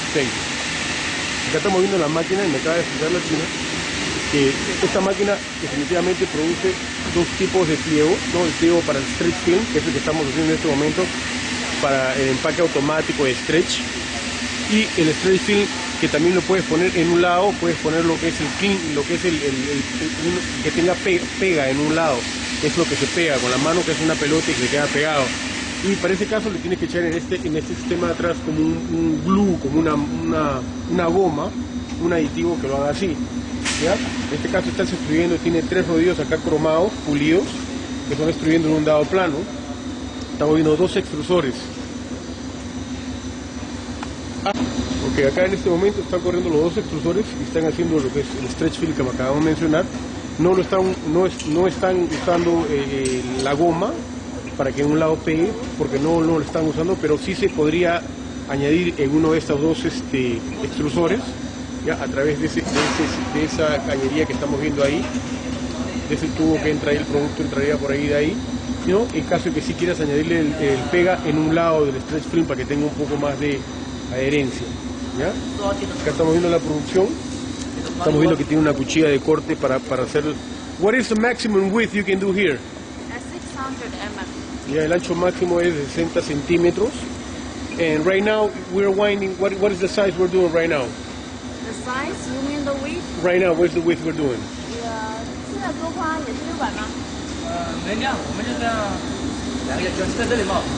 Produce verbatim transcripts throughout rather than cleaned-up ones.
seis. Acá estamos viendo la máquina y me acaba de explicar la china que esta máquina definitivamente produce dos tipos de pliego, ¿no? El pliego para el stretch film, que es el que estamos haciendo en este momento, para el empaque automático de stretch, y el stretch film que también lo puedes poner en un lado, puedes poner lo que es el clean, lo que es el, el, el, el que tenga pe, pega en un lado, es lo que se pega con la mano, que es una pelota y que se queda pegado. Y para ese caso le tienes que echar en este, en este sistema de atrás como un, un glue, como una, una, una goma, un aditivo que lo haga así. ¿Ya? En este caso está extruyendo, tiene tres rodillos acá cromados, pulidos, que están extruyendo en un dado plano. Estamos viendo dos extrusores. Ah, ok, acá en este momento están corriendo los dos extrusores y están haciendo lo que es el stretch film que me acabamos de mencionar. No, lo están, no, es, no están usando eh, la goma para que en un lado pegue, porque no, no lo están usando, pero sí se podría añadir en uno de estos dos este, extrusores, ya a través de, ese, de, ese, de esa cañería que estamos viendo ahí, de ese tubo que entra ahí, el producto entraría por ahí de ahí, ¿no? En caso de que sí quieras añadirle el, el pega en un lado del stretch film para que tenga un poco más de adherencia, ¿ya? Acá estamos viendo la producción, estamos viendo que tiene una cuchilla de corte para, para hacer... What is the maximum width you can do here? six hundred millimeters. Ya, el ancho máximo es de sesenta centímetros. And right now we're winding, what, what is the size we're doing right now? The size, you mean the width? Right now, what's the width we're doing? 呃，现在多宽也是六百吗？ 呃，没量，我们就这样两个就在这里冒。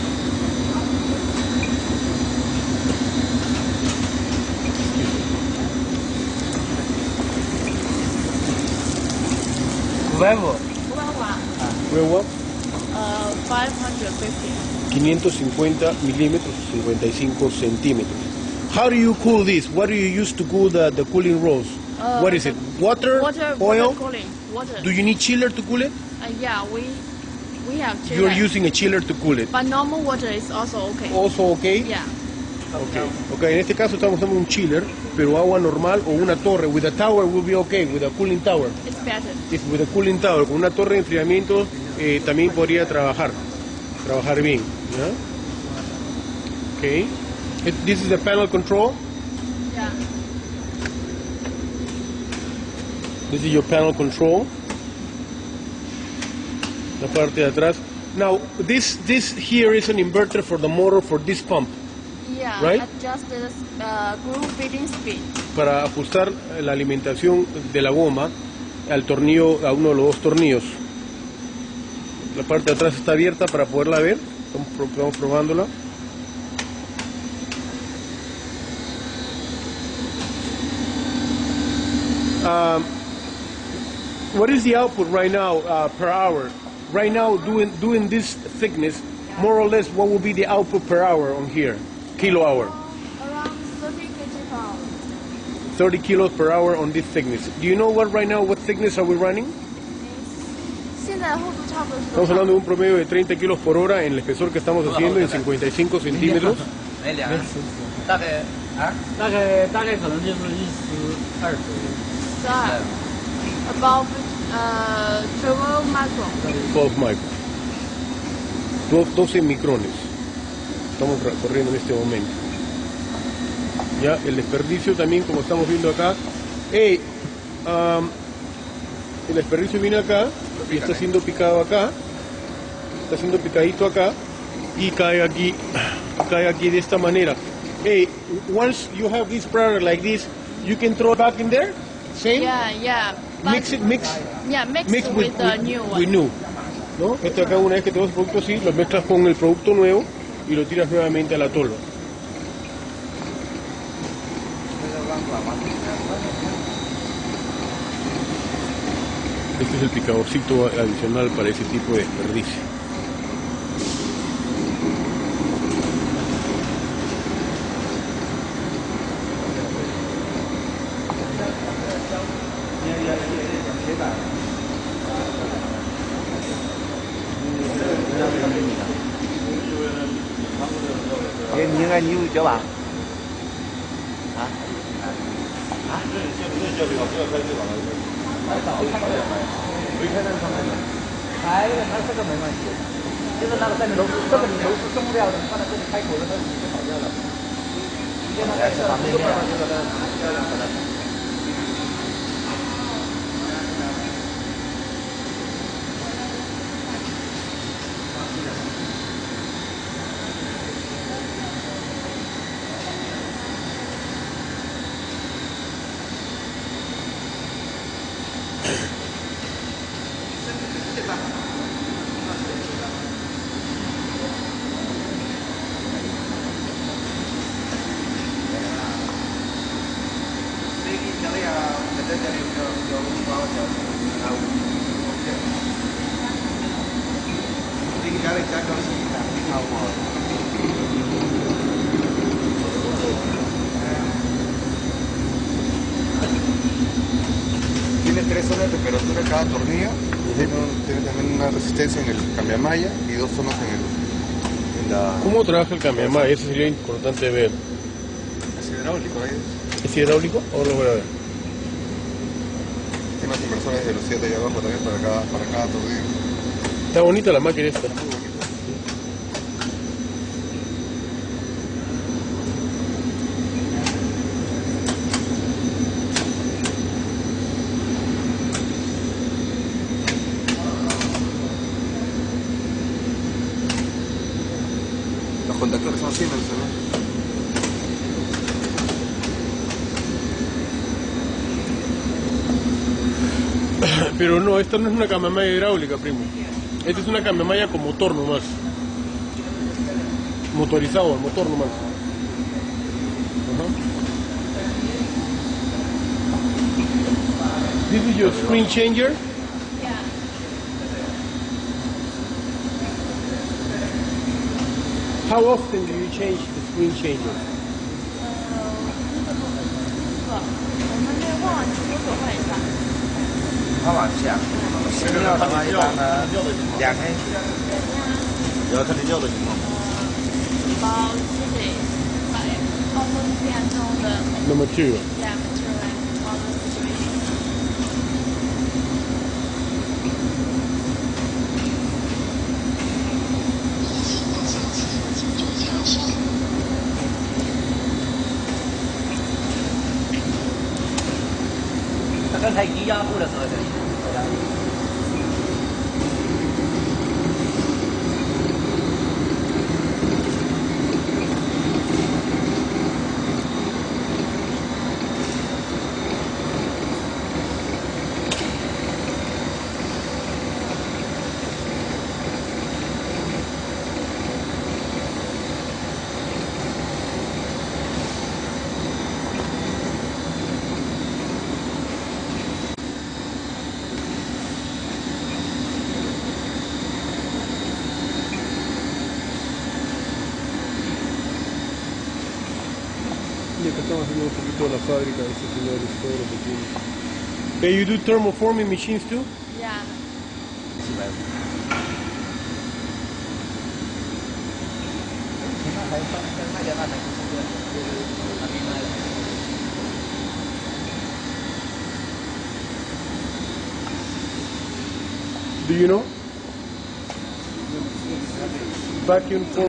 五百五。 五百五啊？ We're what? 呃 ，five hundred fifty. quinientos cincuenta milímetros, cincuenta y cinco centímetros. How do you cool this? What do you use to cool the, the cooling rolls? Uh, What is it? Water? Water, Oil? water cooling. Water. Do you need chiller to cool it? Uh, yeah, we we have chiller. You're using a chiller to cool it. But normal water is also okay. Also okay? Yeah. Okay. Okay, en este caso estamos usando un chiller, pero agua normal o una torre. With a tower will be okay, with a cooling tower. It's better. If with a cooling tower, con una torre de enfriamiento eh, también podría trabajar, trabajar bien, ¿ya? Okay. It, this is the panel control. Yeah. This is your panel control. La parte de atrás. Now, this this here is an inverter for the motor for this pump. Yeah. Right? Adjust the uh, groove feeding speed. Para ajustar la alimentación de la goma al tornillo, a uno de los dos tornillos. La parte de atrás está abierta para poderla ver. Estamos, estamos probándola. Um, what is the output right now uh, per hour? Right now, doing doing this thickness, more or less, what will be the output per hour on here, kilo hour? Around thirty kilograms per hour. thirty kilos per hour on this thickness. Do you know what right now? What thickness are we running? 现在厚度差不多是多 Estamos 少？ hablando de un promedio de treinta kilos por hora en el espesor que estamos haciendo en cincuenta y cinco centímetros. 没量，大概啊， 大概大概可能就是一十二左右。 十二。About 呃 twelve micron. twelve microns. doce micrones. Estamos corriendo en este momento. Ya, el desperdicio también, como estamos viendo acá. Hey, um, el desperdicio viene acá y está siendo picado acá. Está siendo picadito acá y cae aquí, cae aquí de esta manera. Hey, once you have this product like this, you can throw it back in there. Same. Yeah, yeah. But, Mix it, mix. Yeah, mix, Mix with, the new one. with new, ¿no? Esto acá, una vez que tengas el producto así, lo mezclas con el producto nuevo y lo tiras nuevamente al atolo. Este es el picadorcito adicional para ese tipo de desperdicio. Eh, 你应该你有脚吧？啊？啊？开它这个没关系，就是那个在楼，这个你楼是松掉的，放在这里开口的时候就跑掉了。 来吃方便面。 Tiene tres zonas de temperatura cada tornillo, tiene, un- tiene también una resistencia en el cambiamalla y dos zonas en, el, en la... ¿Cómo trabaja el cambiamalla? Eso sería importante ver. Es hidráulico, ahí ¿Es hidráulico? Ahora lo voy a ver. tiene unas inversores de velocidad ahí abajo también para cada, para cada tornillo. Está bonita la máquina esta. Los contactores son Siemens, ¿no? Pero no, esta no es una cambiamalla hidráulica, primo. Esta es una cambiamalla con motor nomás. Motorizado, el motor nomás. Ajá. This is your screen changer. Yeah. How often do you change the screen changer? 呃，我们那忘记多久换一下？ 它往下，新料的话一般呢两天。也要看你料的情况。 一包是得买高分变中的 Number two. yeah material and all the situation. Nó có thay chỉ do của được rồi thì Y acá estamos haciendo un poquito de la fábrica, este señor es todo lo que tiene. Hey, you do thermoforming machines too? Yeah. Do you know? Vacuum form